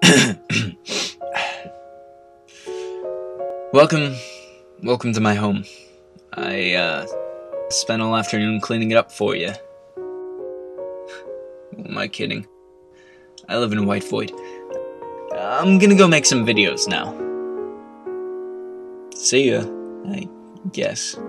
Welcome to my home. I spent all afternoon cleaning it up for you. Who am I kidding? I live in a white void. I'm gonna go make some videos now. See ya, I guess.